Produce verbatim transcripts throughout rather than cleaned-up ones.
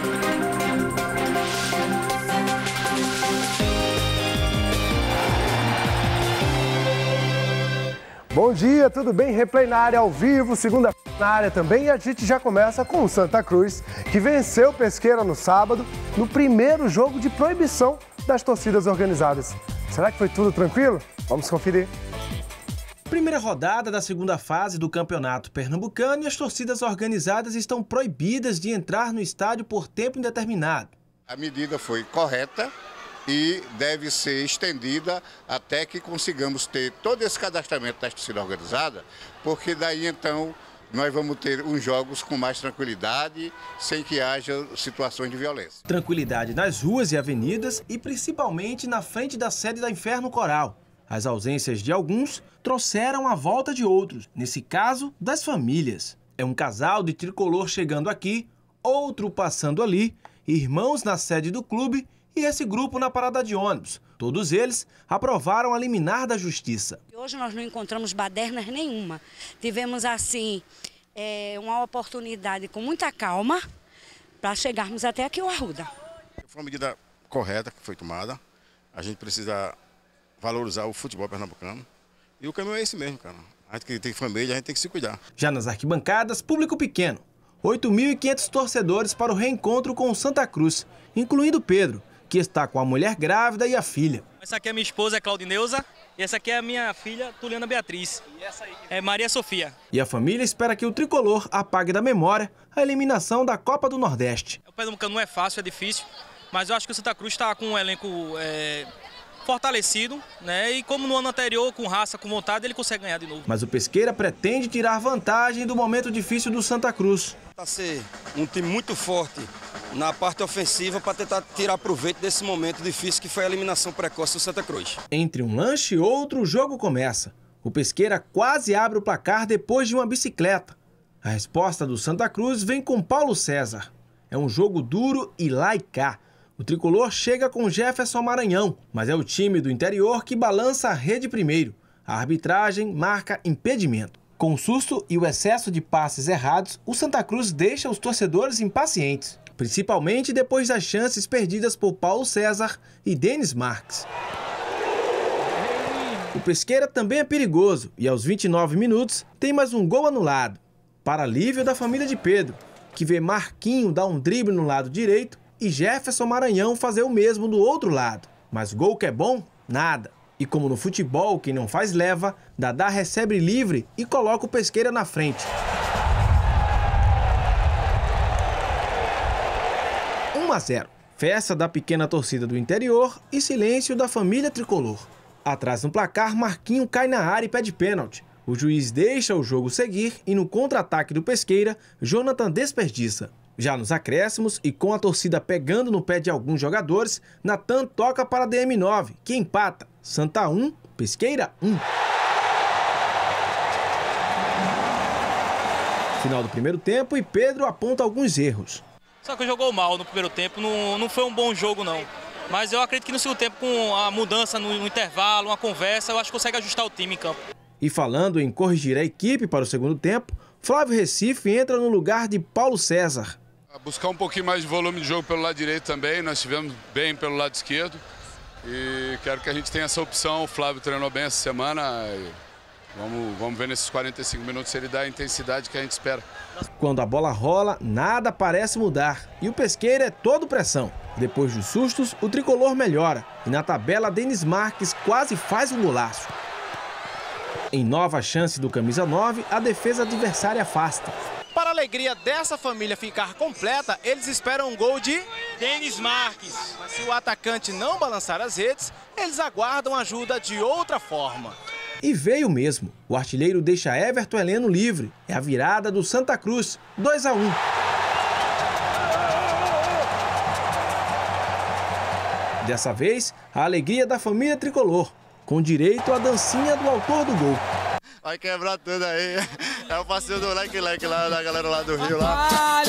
Bom dia, tudo bem? Replay na área ao vivo, segunda na área também. E a gente já começa com o Santa Cruz, que venceu o Pesqueira no sábado, no primeiro jogo de proibição das torcidas organizadas. Será que foi tudo tranquilo? Vamos conferir. Primeira rodada da segunda fase do Campeonato Pernambucano e as torcidas organizadas estão proibidas de entrar no estádio por tempo indeterminado. A medida foi correta e deve ser estendida até que consigamos ter todo esse cadastramento da torcida organizada, porque daí então nós vamos ter uns jogos com mais tranquilidade, sem que haja situações de violência. Tranquilidade nas ruas e avenidas e principalmente na frente da sede da Inferno Coral. As ausências de alguns trouxeram a volta de outros, nesse caso, das famílias. É um casal de tricolor chegando aqui, outro passando ali, irmãos na sede do clube e esse grupo na parada de ônibus. Todos eles aprovaram a liminar da Justiça. Hoje nós não encontramos badernas nenhuma. Tivemos, assim, é, uma oportunidade com muita calma para chegarmos até aqui o Arruda. Foi uma medida correta que foi tomada. A gente precisa valorizar o futebol pernambucano. E o caminho é esse mesmo, cara. A gente que tem família, a gente tem que se cuidar. Já nas arquibancadas, público pequeno. oito mil e quinhentos torcedores para o reencontro com o Santa Cruz, incluindo Pedro, que está com a mulher grávida e a filha. Essa aqui é minha esposa, é Claudineuza, e essa aqui é a minha filha, Tuliana Beatriz. E essa aí? É Maria Sofia. E a família espera que o tricolor apague da memória a eliminação da Copa do Nordeste. O Pernambucano não é fácil, é difícil, mas eu acho que o Santa Cruz está com um elenco é, fortalecido, né? E como no ano anterior, com raça, com vontade, ele consegue ganhar de novo. Mas o Pesqueira pretende tirar vantagem do momento difícil do Santa Cruz. Está ser um time muito forte na parte ofensiva para tentar tirar proveito desse momento difícil que foi a eliminação precoce do Santa Cruz. Entre um lanche e outro, o jogo começa. O Pesqueira quase abre o placar depois de uma bicicleta. A resposta do Santa Cruz vem com Paulo César. É um jogo duro e lá e cá. O tricolor chega com Jefferson Maranhão, mas é o time do interior que balança a rede primeiro. A arbitragem marca impedimento. Com o susto e o excesso de passes errados, o Santa Cruz deixa os torcedores impacientes, principalmente depois das chances perdidas por Paulo César e Denis Marques. O Pesqueira também é perigoso e aos vinte e nove minutos tem mais um gol anulado, para alívio da família de Pedro, que vê Marquinho dar um drible no lado direito e Jefferson Maranhão fazer o mesmo do outro lado. Mas gol que é bom, nada. E como no futebol, quem não faz leva, Dadá recebe livre e coloca o Pesqueira na frente. um a zero. Festa da pequena torcida do interior e silêncio da família tricolor. Atrás no placar, Marquinho cai na área e pede pênalti. O juiz deixa o jogo seguir e no contra-ataque do Pesqueira, Jonathan desperdiça. Já nos acréscimos e com a torcida pegando no pé de alguns jogadores, Natan toca para D M nove, que empata. Santa um, Pesqueira um. Final do primeiro tempo e Pedro aponta alguns erros. Só que jogou mal no primeiro tempo, não, não foi um bom jogo não. Mas eu acredito que no segundo tempo, com a mudança no, no intervalo, uma conversa, eu acho que consegue ajustar o time em campo. E falando em corrigir a equipe para o segundo tempo, Flávio Recife entra no lugar de Paulo César. Buscar um pouquinho mais de volume de jogo pelo lado direito também, nós estivemos bem pelo lado esquerdo. E quero que a gente tenha essa opção, o Flávio treinou bem essa semana. Vamos, vamos ver nesses quarenta e cinco minutos se ele dá a intensidade que a gente espera. Quando a bola rola, nada parece mudar. E o Pesqueira é todo pressão. Depois dos sustos, o tricolor melhora. E na tabela, Denis Marques quase faz um golaço. Em nova chance do camisa nove, a defesa adversária afasta. Para a alegria dessa família ficar completa, eles esperam um gol de Denis Marques. Mas se o atacante não balançar as redes, eles aguardam ajuda de outra forma. E veio mesmo. O artilheiro deixa Everton Heleno livre. É a virada do Santa Cruz, dois a um. Dessa vez, a alegria da família tricolor, com direito à dancinha do autor do gol. Vai quebrar tudo aí. É o passeio do leque-leque lá da galera lá do Rio lá.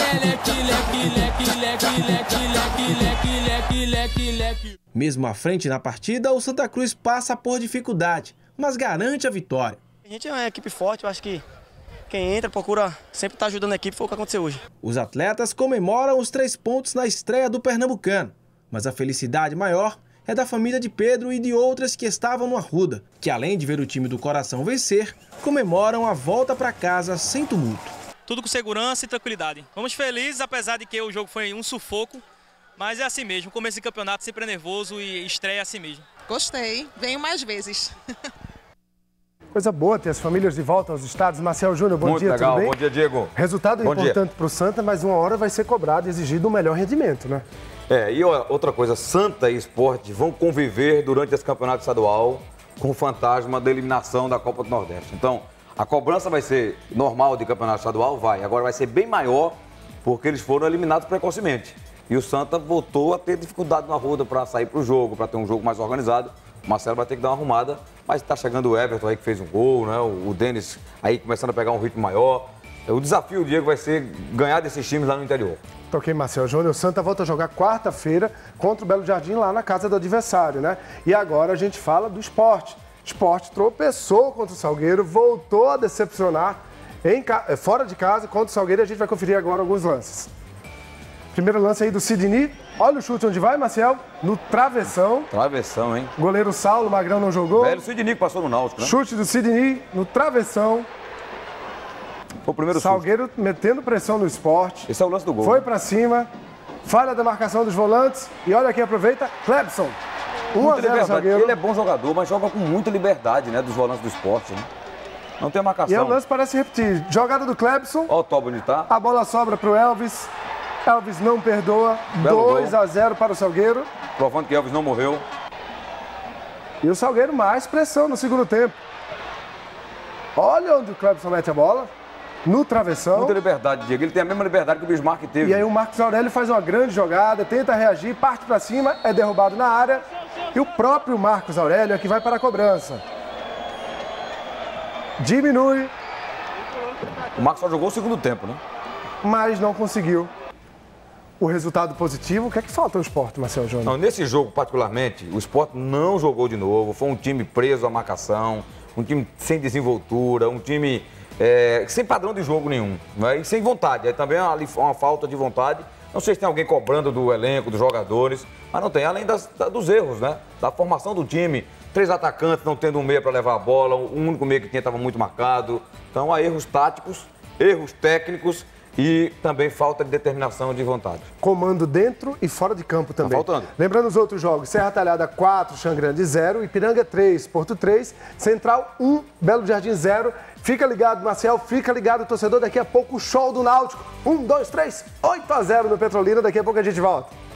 Mesmo à frente na partida, o Santa Cruz passa por dificuldade, mas garante a vitória. A gente é uma equipe forte, eu acho que quem entra procura sempre estar ajudando a equipe, foi o que aconteceu hoje. Os atletas comemoram os três pontos na estreia do Pernambucano, mas a felicidade maior é da família de Pedro e de outras que estavam no Arruda, que além de ver o time do coração vencer, comemoram a volta para casa sem tumulto. Tudo com segurança e tranquilidade. Vamos felizes, apesar de que o jogo foi um sufoco, mas é assim mesmo, começo de campeonato sempre é nervoso e estreia assim mesmo. Gostei, venho mais vezes. Coisa boa ter as famílias de volta aos estados. Marcel Júnior, bom Muito dia, legal. tudo bem? Bom dia, Diego. Resultado Bom importante para o Santa, mas uma hora vai ser cobrado e exigido um melhor rendimento, né? É, e outra coisa, Santa e Sport vão conviver durante esse campeonato estadual com o fantasma da eliminação da Copa do Nordeste. Então, a cobrança vai ser normal de campeonato estadual? Vai. Agora vai ser bem maior porque eles foram eliminados precocemente. E o Santa voltou a ter dificuldade na Arruda para sair para o jogo, para ter um jogo mais organizado. O Marcelo vai ter que dar uma arrumada, mas está chegando o Everton aí que fez um gol, né? O Denis aí começando a pegar um ritmo maior. O desafio, Diego, vai ser ganhar desses times lá no interior. Toquei, Marcel Júnior. O Santa volta a jogar quarta-feira contra o Belo Jardim lá na casa do adversário, né? E agora a gente fala do Sport. Sport tropeçou contra o Salgueiro, voltou a decepcionar em ca... fora de casa contra o Salgueiro. A gente vai conferir agora alguns lances. Primeiro lance aí do Sidney. Olha o chute onde vai, Marcel. No travessão. Travessão, hein? Goleiro Saulo, o Magrão não jogou. Velho Sidney que passou no Náutico, né? Chute do Sidney no travessão. Foi o primeiro Salgueiro chute. metendo pressão no Sport. Esse é o lance do gol. Foi pra cima. Falha da marcação dos volantes. E olha quem aproveita. Clebson. um a zero Salgueiro. Ele é bom jogador, mas joga com muita liberdade, né? Dos volantes do Sport, né? Não tem marcação. E o lance parece repetir. Jogada do Clebson. Olha o Tobo onde tá. A bola sobra pro Elvis. Elvis não perdoa. dois a zero para o Salgueiro. Provando que Elvis não morreu. E o Salgueiro mais pressão no segundo tempo. Olha onde o Clebson mete a bola. No travessão. Muita liberdade, Diego. Ele tem a mesma liberdade que o Bismarck teve. E aí o Marcos Aurélio faz uma grande jogada, tenta reagir, parte para cima, é derrubado na área. E o próprio Marcos Aurélio é que vai para a cobrança. Diminui. O Marcos só jogou o segundo tempo, né? Mas não conseguiu o resultado positivo. O que é que falta ao Sport, Marcel Júnior? Não, nesse jogo, particularmente, o Sport não jogou de novo. Foi um time preso à marcação, um time sem desenvoltura, um time é, sem padrão de jogo nenhum, né? E sem vontade. É também uma, uma falta de vontade. Não sei se tem alguém cobrando do elenco, dos jogadores, mas não tem. Além das, da, dos erros, né? Da formação do time. Três atacantes não tendo um meia para levar a bola, o único meia que tinha estava muito marcado. Então, há erros táticos, erros técnicos e também falta de determinação e de vontade. Comando dentro e fora de campo também. Tá faltando. Lembrando os outros jogos, Serra Talhada quatro, Xangrande zero, Ipiranga três, Porto três, Central um, Belo Jardim zero. Fica ligado, Marcel, fica ligado, torcedor, daqui a pouco o show do Náutico. um, dois, três, oito a zero no Petrolina, daqui a pouco a gente volta.